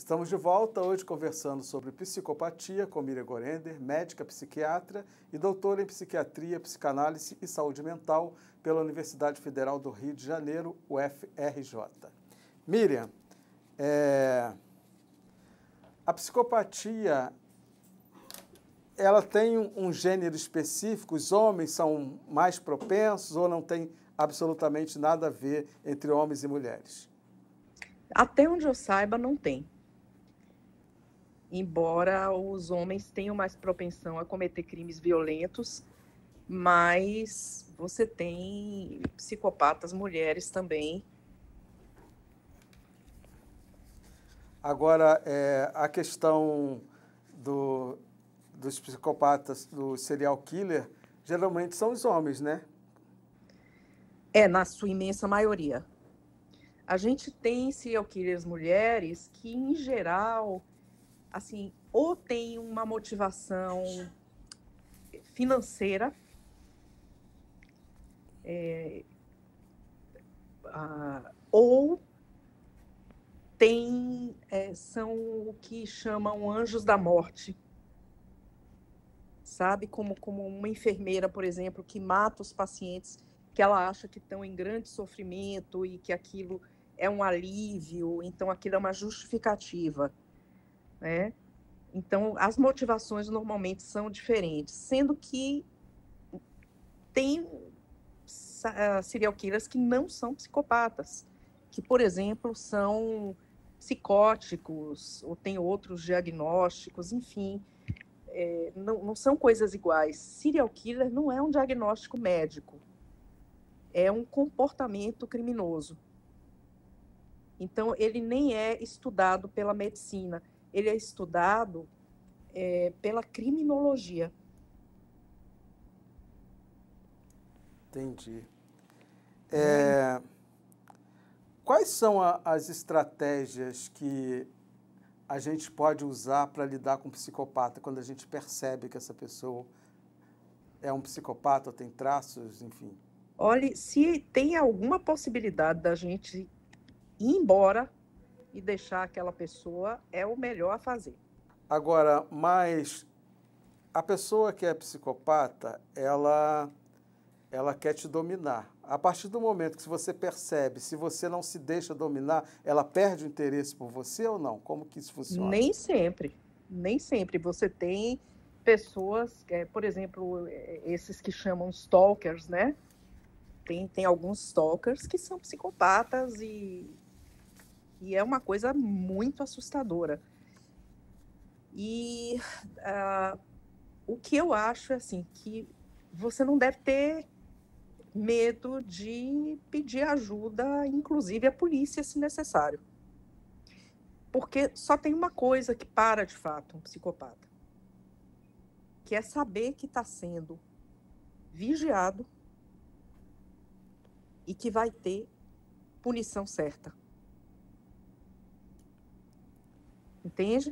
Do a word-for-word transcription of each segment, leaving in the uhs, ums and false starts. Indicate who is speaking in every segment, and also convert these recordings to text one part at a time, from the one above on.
Speaker 1: Estamos de volta hoje conversando sobre psicopatia com Miriam Gorender, médica psiquiatra e doutora em psiquiatria, psicanálise e saúde mental pela Universidade Federal do Rio de Janeiro, U F R J. Miriam, é, a psicopatia, ela tem um, um gênero específico? Os homens são mais propensos ou não tem absolutamente nada a ver entre homens e mulheres?
Speaker 2: Até onde eu saiba, não tem. Embora os homens tenham mais propensão a cometer crimes violentos, mas você tem psicopatas mulheres também.
Speaker 1: Agora, é, a questão do, dos psicopatas, do serial killer, geralmente são os homens, né?
Speaker 2: É, na sua imensa maioria. A gente tem serial killers mulheres que, em geral, assim, ou tem uma motivação financeira, é, a, ou tem, é, são o que chamam anjos da morte, sabe? Como, como uma enfermeira, por exemplo, que mata os pacientes que ela acha que estão em grande sofrimento e que aquilo é um alívio, então aquilo é uma justificativa, né? Então, as motivações normalmente são diferentes, sendo que tem uh, serial killers que não são psicopatas, que, por exemplo, são psicóticos ou têm outros diagnósticos, enfim, é, não, não são coisas iguais. Serial killer não é um diagnóstico médico, é um comportamento criminoso. Então, ele nem é estudado pela medicina, ele é estudado é, pela criminologia.
Speaker 1: Entendi. É, quais são a, as estratégias que a gente pode usar para lidar com um psicopata, quando a gente percebe que essa pessoa é um psicopata, ou tem traços, enfim?
Speaker 2: Olhe, se tem alguma possibilidade da gente ir embora e deixar aquela pessoa, é o melhor a fazer.
Speaker 1: Agora, mas a pessoa que é psicopata, ela, ela quer te dominar. A partir do momento que você percebe, se você não se deixa dominar, ela perde o interesse por você ou não? Como que isso funciona?
Speaker 2: Nem sempre, nem sempre. Você tem pessoas, é, por exemplo, esses que chamam stalkers, né? Tem, tem alguns stalkers que são psicopatas e, e é uma coisa muito assustadora. E uh, o que eu acho é assim, que você não deve ter medo de pedir ajuda, inclusive a polícia, se necessário. Porque só tem uma coisa que para de fato um psicopata, que é saber que está sendo vigiado e que vai ter punição certa. Entende?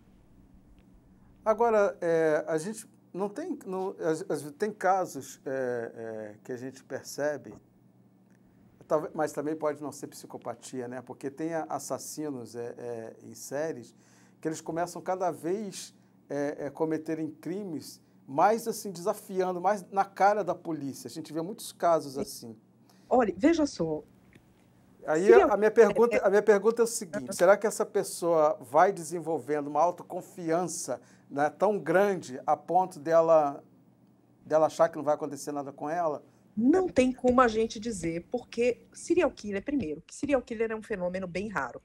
Speaker 1: Agora, é, a gente não tem, não, tem casos é, é, que a gente percebe, talvez, mas também pode não ser psicopatia, né? Porque tem assassinos é, é, em séries que eles começam cada vez é, é, cometerem crimes mais assim, desafiando, mais na cara da polícia. A gente vê muitos casos assim.
Speaker 2: Olha, veja só.
Speaker 1: Aí a minha pergunta, a minha pergunta é o seguinte: será que essa pessoa vai desenvolvendo uma autoconfiança, né, tão grande a ponto dela, dela achar que não vai acontecer nada com ela?
Speaker 2: Não tem como a gente dizer, porque serial killer, primeiro, que serial killer é um fenômeno bem raro.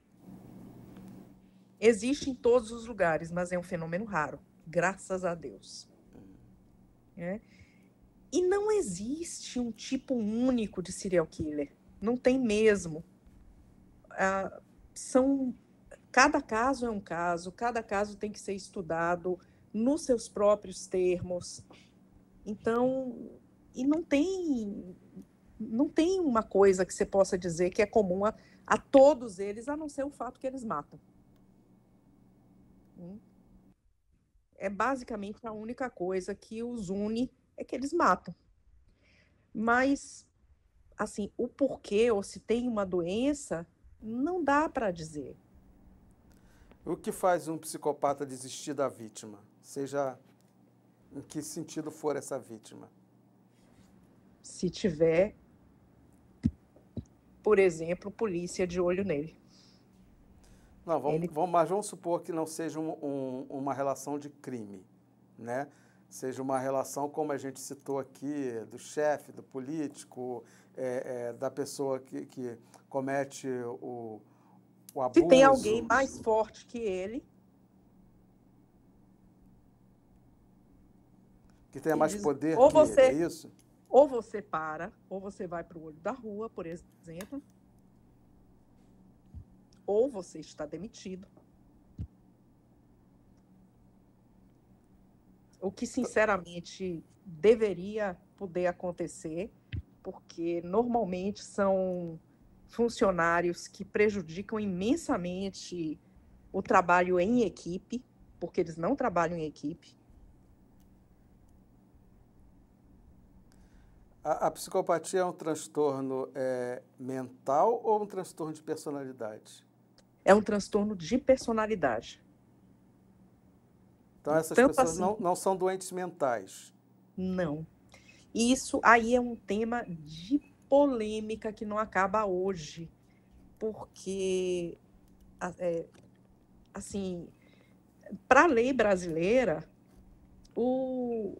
Speaker 2: Existe em todos os lugares, mas é um fenômeno raro, graças a Deus. É? E não existe um tipo único de serial killer, não tem mesmo. Ah, são, cada caso é um caso, cada caso tem que ser estudado nos seus próprios termos. Então, e não tem, não tem uma coisa que você possa dizer que é comum a, a todos eles, a não ser o fato que eles matam. É basicamente a única coisa que os une, é que eles matam. Mas, assim, o porquê, ou se tem uma doença, não dá para dizer.
Speaker 1: O que faz um psicopata desistir da vítima? Seja em que sentido for essa vítima?
Speaker 2: Se tiver, por exemplo, polícia de olho nele.
Speaker 1: Não, vamos,
Speaker 2: Ele...
Speaker 1: vamos, mas vamos supor que não seja um, um, uma relação de crime, né? Seja uma relação, como a gente citou aqui, do chefe, do político, é, é, da pessoa que, que comete o, o abuso.
Speaker 2: Se tem alguém mais forte que ele...
Speaker 1: Que tenha mais
Speaker 2: diz,
Speaker 1: poder
Speaker 2: ou
Speaker 1: que
Speaker 2: você,
Speaker 1: ele, é isso?
Speaker 2: Ou você para, ou você vai para o olho da rua, por exemplo, ou você está demitido. O que, sinceramente, deveria poder acontecer, porque normalmente são funcionários que prejudicam imensamente o trabalho em equipe, porque eles não trabalham em equipe.
Speaker 1: A, a psicopatia é um transtorno é, mental ou um transtorno de personalidade?
Speaker 2: É um transtorno de personalidade.
Speaker 1: Então, essas
Speaker 2: Tanto
Speaker 1: pessoas
Speaker 2: assim,
Speaker 1: não, não são doentes mentais?
Speaker 2: Não. Isso aí é um tema de polêmica que não acaba hoje, porque, é, assim, para a lei brasileira, o,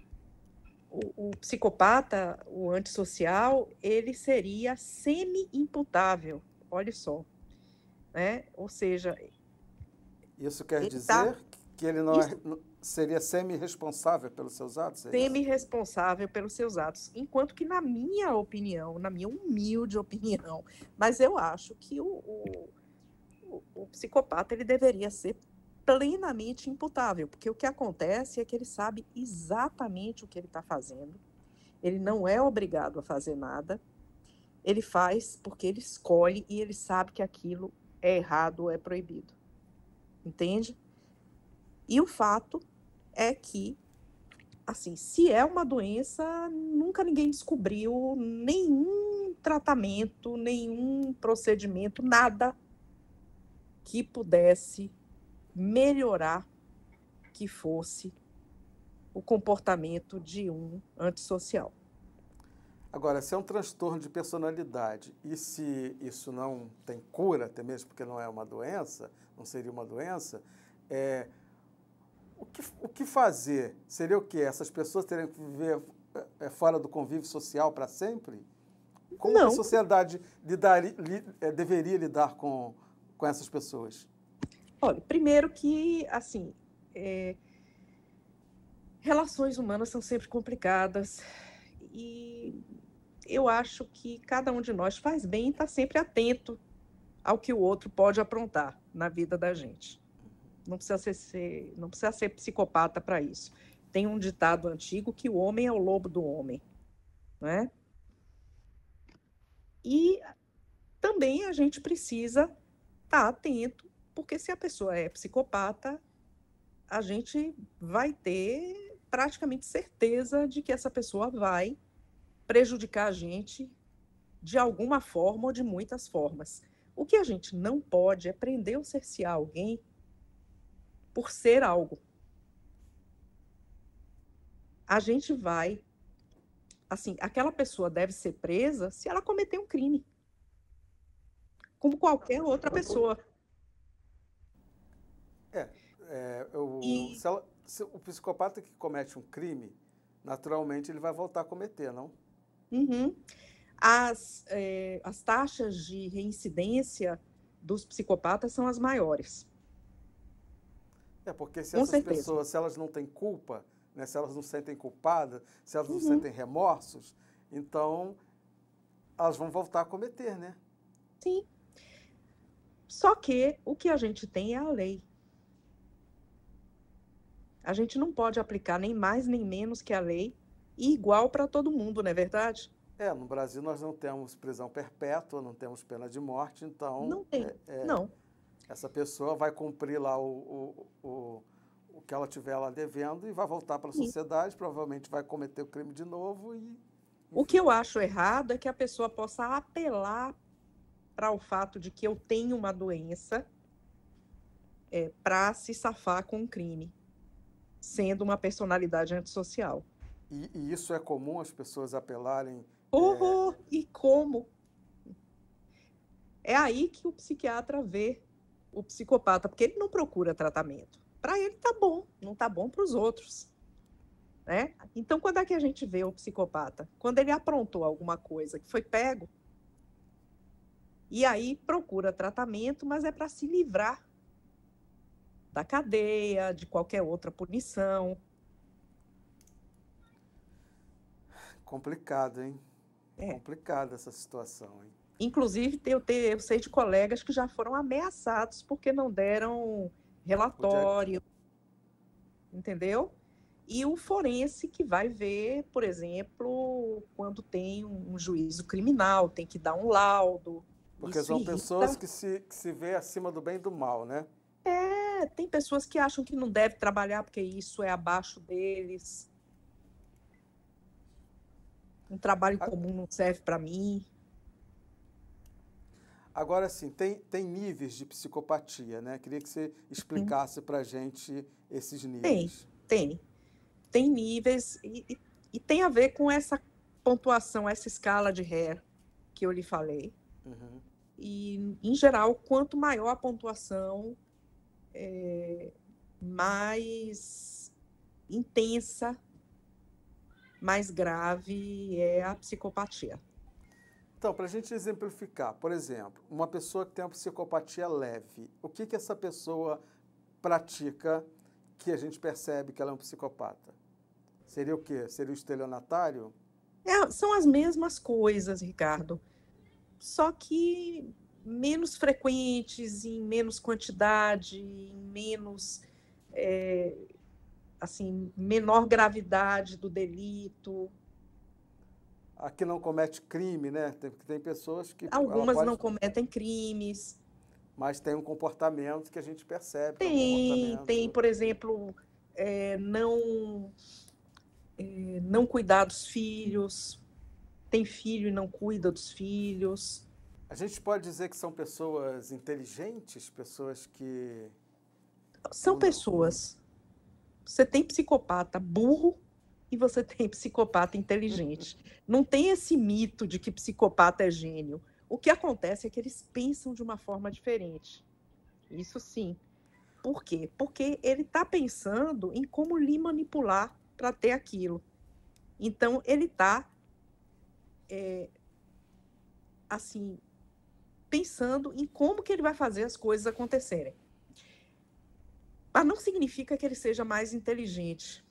Speaker 2: o, o psicopata, o antissocial, ele seria semi-imputável, olha só, né? Ou seja...
Speaker 1: Isso quer dizer
Speaker 2: tá,
Speaker 1: que ele não
Speaker 2: isso,
Speaker 1: é, seria semi-responsável pelos seus atos? É
Speaker 2: semi-responsável pelos seus atos, enquanto que, na minha opinião, na minha humilde opinião, mas eu acho que o, o, o, o psicopata ele deveria ser plenamente imputável, porque o que acontece é que ele sabe exatamente o que ele está fazendo, ele não é obrigado a fazer nada, ele faz porque ele escolhe e ele sabe que aquilo é errado ou é proibido, entende? E o fato é que, assim, se é uma doença, nunca ninguém descobriu nenhum tratamento, nenhum procedimento, nada que pudesse melhorar que fosse o comportamento de um antissocial.
Speaker 1: Agora, se é um transtorno de personalidade e se isso não tem cura, até mesmo porque não é uma doença, não seria uma doença, é, o, que, o que fazer? Seria o quê? Essas pessoas teriam que viver é, fora do convívio social para sempre? Como
Speaker 2: Não.
Speaker 1: que a sociedade lidar, li, é, deveria lidar com, com essas pessoas?
Speaker 2: Olha, primeiro que, assim, é, relações humanas são sempre complicadas e eu acho que cada um de nós faz bem em estar sempre atento ao que o outro pode aprontar na vida da gente. Não precisa ser, não precisa ser psicopata para isso. Tem um ditado antigo que o homem é o lobo do homem, né? E também a gente precisa estar atento, porque se a pessoa é psicopata, a gente vai ter praticamente certeza de que essa pessoa vai prejudicar a gente de alguma forma ou de muitas formas. O que a gente não pode é prender ou cercear alguém por ser algo. A gente vai... Assim, aquela pessoa deve ser presa se ela cometer um crime, como qualquer outra pessoa.
Speaker 1: É, é eu,
Speaker 2: E...
Speaker 1: se ela, se o psicopata que comete um crime, naturalmente ele vai voltar a cometer, não?
Speaker 2: Uhum. As, é, as taxas de reincidência dos psicopatas são as maiores.
Speaker 1: É, porque se
Speaker 2: Com
Speaker 1: essas
Speaker 2: certeza.
Speaker 1: pessoas, se elas não têm culpa, né, se elas não se sentem culpadas, se elas não
Speaker 2: Uhum.
Speaker 1: sentem remorsos, então elas vão voltar a cometer, né?
Speaker 2: Sim. Só que o que a gente tem é a lei. A gente não pode aplicar nem mais nem menos que a lei e igual para todo mundo, não é verdade?
Speaker 1: É, no Brasil nós não temos prisão perpétua, não temos pena de morte, então
Speaker 2: Não tem,
Speaker 1: é, é,
Speaker 2: não.
Speaker 1: essa pessoa vai cumprir lá o, o, o, o que ela tiver lá devendo e vai voltar para a sociedade, provavelmente vai cometer o crime de novo. E,
Speaker 2: o que eu acho errado é que a pessoa possa apelar para o fato de que eu tenho uma doença é, para se safar com um crime, sendo uma personalidade antissocial.
Speaker 1: E, e isso é comum as pessoas apelarem?
Speaker 2: Horror! É... E como? É aí que o psiquiatra vê o psicopata, porque ele não procura tratamento. Para ele tá bom, não tá bom para os outros. Né? Então, quando é que a gente vê o psicopata? Quando ele aprontou alguma coisa que foi pego, e aí procura tratamento, mas é para se livrar da cadeia, de qualquer outra punição.
Speaker 1: Complicado, hein?
Speaker 2: É.
Speaker 1: Complicada essa situação, hein?
Speaker 2: Inclusive, eu, te, eu sei de colegas que já foram ameaçados porque não deram relatório, Podia... entendeu? E o forense que vai ver, por exemplo, quando tem um juízo criminal, tem que dar um laudo.
Speaker 1: Porque
Speaker 2: Isso
Speaker 1: são
Speaker 2: irrita.
Speaker 1: pessoas que se, que se vê acima do bem e do mal, né?
Speaker 2: É, tem pessoas que acham que não deve trabalhar porque isso é abaixo deles. Um trabalho comum não serve para mim.
Speaker 1: Agora, sim, tem, tem níveis de psicopatia, né? Queria que você explicasse para a gente esses níveis.
Speaker 2: Tem, tem. Tem níveis e, e, e tem a ver com essa pontuação, essa escala de Hare que eu lhe falei. Uhum. E, em geral, quanto maior a pontuação, é, mais intensa, mais grave é a psicopatia.
Speaker 1: Então, para a gente exemplificar, por exemplo, uma pessoa que tem uma psicopatia leve, o que, que essa pessoa pratica que a gente percebe que ela é um psicopata? Seria o quê? Seria o estelionatário?
Speaker 2: É, são as mesmas coisas, Ricardo, só que menos frequentes, em menos quantidade, em menos, é, assim, menor gravidade do delito.
Speaker 1: Aqui não comete crime, né? Tem, tem pessoas que...
Speaker 2: Algumas
Speaker 1: pode...
Speaker 2: não cometem crimes.
Speaker 1: Mas tem um comportamento que a gente percebe.
Speaker 2: Tem,
Speaker 1: que é um comportamento...
Speaker 2: tem, por exemplo, é, não, é, não cuidar dos filhos, tem filho e não cuida dos filhos.
Speaker 1: A gente pode dizer que são pessoas inteligentes, pessoas que...
Speaker 2: São pessoas. Você tem psicopata burro e você tem psicopata inteligente. Não tem esse mito de que psicopata é gênio. O que acontece é que eles pensam de uma forma diferente. Isso sim. Por quê? Porque ele está pensando em como lhe manipular para ter aquilo. Então, ele está, é, assim, pensando em como que ele vai fazer as coisas acontecerem. Mas não significa que ele seja mais inteligente.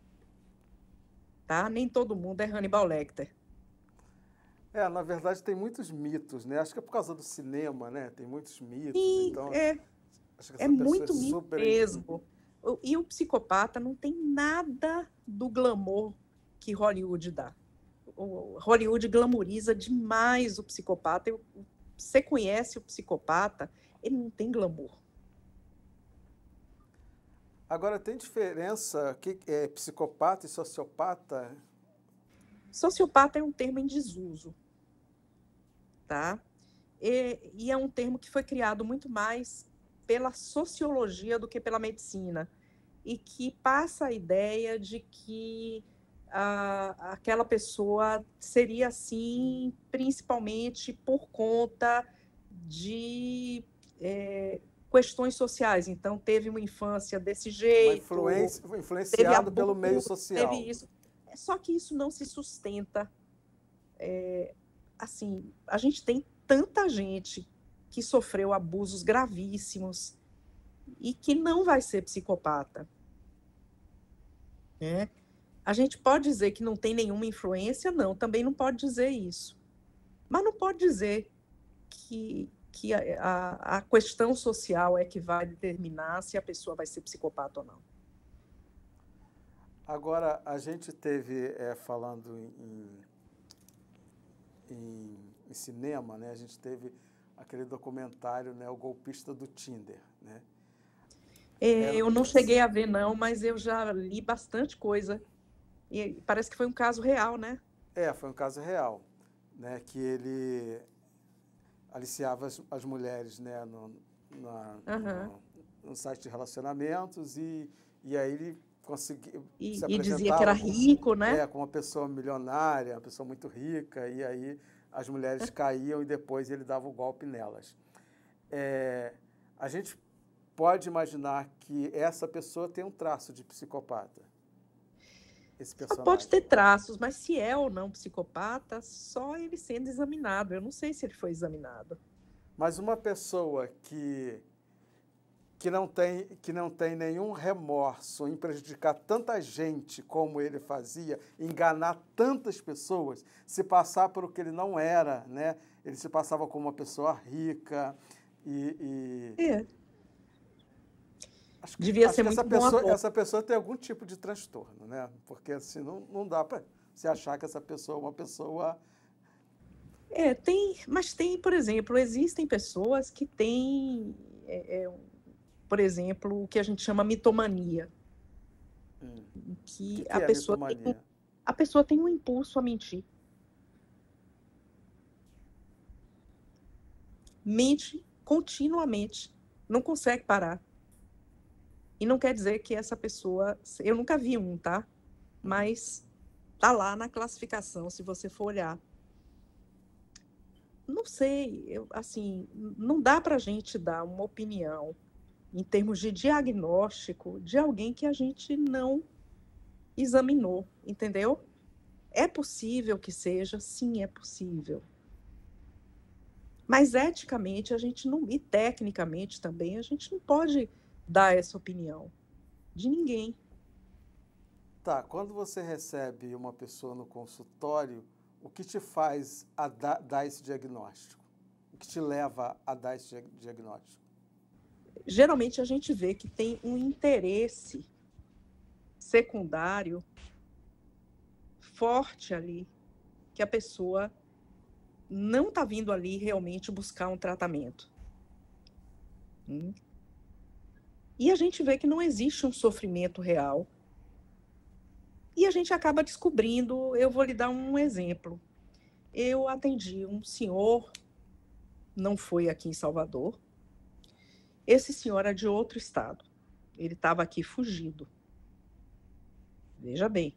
Speaker 2: Tá? Nem todo mundo é Hannibal Lecter.
Speaker 1: É, na verdade tem muitos mitos, né? Acho que é por causa do cinema, né? Tem muitos mitos.
Speaker 2: Sim,
Speaker 1: então,
Speaker 2: é,
Speaker 1: acho que
Speaker 2: é muito
Speaker 1: é
Speaker 2: mito
Speaker 1: super...
Speaker 2: mesmo. E o psicopata não tem nada do glamour que Hollywood dá. O Hollywood glamoriza demais o psicopata. Você conhece o psicopata, ele não tem glamour.
Speaker 1: Agora, tem diferença que é psicopata e sociopata?
Speaker 2: Sociopata é um termo em desuso, tá? E, e é um termo que foi criado muito mais pela sociologia do que pela medicina, e que passa a ideia de que a, aquela pessoa seria assim, principalmente por conta de é, questões sociais. Então, teve uma infância desse jeito.
Speaker 1: Uma influência, influenciado
Speaker 2: abuso,
Speaker 1: pelo meio social.
Speaker 2: Teve isso. Só que isso não se sustenta. É, assim, a gente tem tanta gente que sofreu abusos gravíssimos e que não vai ser psicopata. É. A gente pode dizer que não tem nenhuma influência? Não, também não pode dizer isso. Mas não pode dizer que, que a, a, a questão social é que vai determinar se a pessoa vai ser psicopata ou não.
Speaker 1: Agora, a gente teve, é, falando em, em, em cinema, né? A gente teve aquele documentário, né, O Golpista do Tinder, né?
Speaker 2: É, eu não cheguei a ver, não, mas eu já li bastante coisa. E parece que foi um caso real, né?
Speaker 1: É, foi um caso real, né? Que ele aliciava as, as mulheres, né? No, na,
Speaker 2: uhum.
Speaker 1: no, um site de relacionamentos e, e aí ele conseguiu
Speaker 2: E,
Speaker 1: se
Speaker 2: e dizia que era
Speaker 1: apresentava
Speaker 2: rico,
Speaker 1: como,
Speaker 2: né?
Speaker 1: é, como uma pessoa milionária, uma pessoa muito rica, e aí as mulheres caíam e depois ele dava o golpe nelas. É, a gente pode imaginar que essa pessoa tem um traço de psicopata, esse
Speaker 2: Ela
Speaker 1: personagem.
Speaker 2: pode ter traços, mas se é ou não psicopata, só ele sendo examinado. Eu não sei se ele foi examinado.
Speaker 1: Mas uma pessoa que, que, não tem, que não tem nenhum remorso em prejudicar tanta gente como ele fazia, enganar tantas pessoas, se passar por o que ele não era, né? Ele se passava como uma pessoa rica e... e...
Speaker 2: É.
Speaker 1: Acho que,
Speaker 2: Devia
Speaker 1: acho
Speaker 2: ser
Speaker 1: que essa,
Speaker 2: muito bom
Speaker 1: pessoa,
Speaker 2: ator.
Speaker 1: essa pessoa tem algum tipo de transtorno, né? Porque assim, não, não dá para se achar que essa pessoa é uma pessoa...
Speaker 2: É, tem, mas tem, por exemplo, existem pessoas que têm, é, é, por exemplo, o que a gente chama mitomania,
Speaker 1: Hum.
Speaker 2: que
Speaker 1: O que,
Speaker 2: a
Speaker 1: que é
Speaker 2: pessoa tem, um-
Speaker 1: mitomania?
Speaker 2: a pessoa tem um impulso a mentir. Mente continuamente, não consegue parar. E não quer dizer que essa pessoa, eu nunca vi um, tá? Mas tá lá na classificação, se você for olhar. Não sei, eu, assim, não dá para a gente dar uma opinião em termos de diagnóstico de alguém que a gente não examinou, entendeu? É possível que seja, sim, é possível. Mas eticamente a gente não, e tecnicamente também, a gente não pode dar essa opinião de ninguém.
Speaker 1: Tá, quando você recebe uma pessoa no consultório, o que te faz a dar, dar esse diagnóstico? O que te leva a dar esse dia- diagnóstico?
Speaker 2: Geralmente a gente vê que tem um interesse secundário forte ali, que a pessoa não está vindo ali realmente buscar um tratamento. Hum. E a gente vê que não existe um sofrimento real. E a gente acaba descobrindo, eu vou lhe dar um exemplo. Eu atendi um senhor, não foi aqui em Salvador. Esse senhor era de outro estado. Ele estava aqui fugido. Veja bem.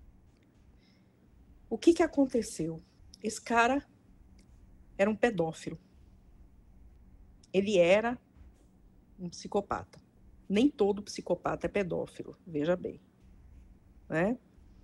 Speaker 2: O que que aconteceu? Esse cara era um pedófilo. Ele era um psicopata. Nem todo psicopata é pedófilo, veja bem. Né?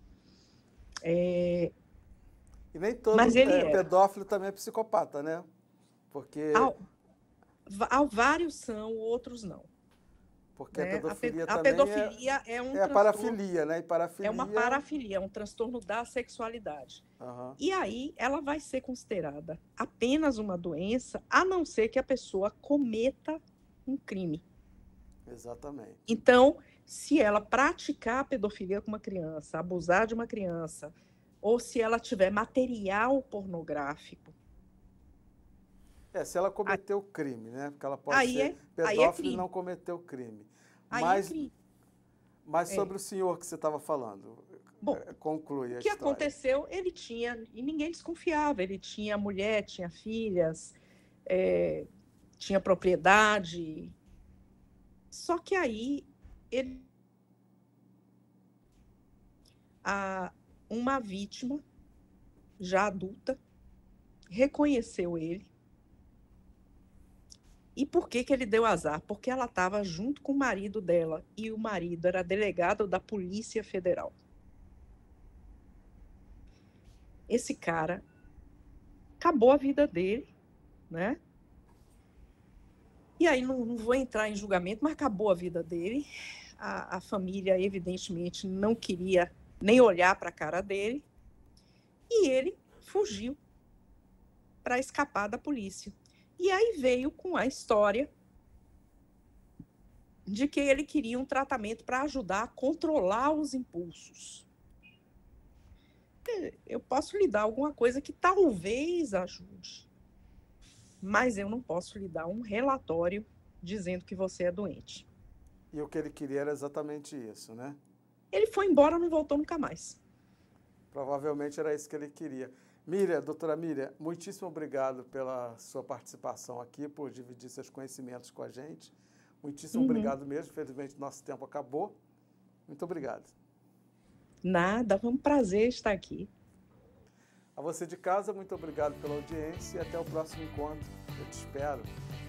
Speaker 2: É...
Speaker 1: E nem todo
Speaker 2: Mas ele
Speaker 1: é,
Speaker 2: era.
Speaker 1: pedófilo também é psicopata, né? Porque,
Speaker 2: Há, há vários são, outros não.
Speaker 1: porque a
Speaker 2: Né? A, pe
Speaker 1: pedofilia
Speaker 2: a
Speaker 1: também é,
Speaker 2: pedofilia é um
Speaker 1: é a
Speaker 2: transtorno.
Speaker 1: parafilia, né? E parafilia...
Speaker 2: É uma parafilia, é um transtorno da sexualidade.
Speaker 1: Uhum.
Speaker 2: E aí ela vai ser considerada apenas uma doença, a não ser que a pessoa cometa um crime.
Speaker 1: Exatamente.
Speaker 2: Então, se ela praticar a pedofilia com uma criança, abusar de uma criança, ou se ela tiver material pornográfico.
Speaker 1: É, se ela cometeu crime, né? Porque ela pode
Speaker 2: Aí
Speaker 1: ser
Speaker 2: é, aí
Speaker 1: pedófila
Speaker 2: é
Speaker 1: e
Speaker 2: crime.
Speaker 1: não cometeu crime.
Speaker 2: Aí
Speaker 1: Mas,
Speaker 2: é crime.
Speaker 1: mas
Speaker 2: É.
Speaker 1: sobre o senhor que você estava falando,
Speaker 2: Bom,
Speaker 1: conclui a
Speaker 2: o que
Speaker 1: história.
Speaker 2: aconteceu, ele tinha, e ninguém desconfiava, ele tinha mulher, tinha filhas, é, tinha propriedade. Só que aí ele, a, uma vítima, já adulta, reconheceu ele. E por que que ele deu azar? Porque ela estava junto com o marido dela, e o marido era delegado da Polícia Federal. Esse cara acabou a vida dele, né? E aí não, não vou entrar em julgamento, mas acabou a vida dele. A, a família, evidentemente, não queria nem olhar para a cara dele. E ele fugiu para escapar da polícia. E aí veio com a história de que ele queria um tratamento para ajudar a controlar os impulsos. Eu posso lhe dar alguma coisa que talvez ajude, mas eu não posso lhe dar um relatório dizendo que você é doente.
Speaker 1: E o que ele queria era exatamente isso, né?
Speaker 2: Ele foi embora, não voltou nunca mais.
Speaker 1: Provavelmente era isso que ele queria. Miriam, doutora Miriam, muitíssimo obrigado pela sua participação aqui, por dividir seus conhecimentos com a gente, Muitíssimo
Speaker 2: Uhum.
Speaker 1: obrigado mesmo. Infelizmente, nosso tempo acabou. Muito obrigado.
Speaker 2: Nada, foi um prazer estar aqui.
Speaker 1: A você de casa, muito obrigado pela audiência e até o próximo encontro. Eu te espero.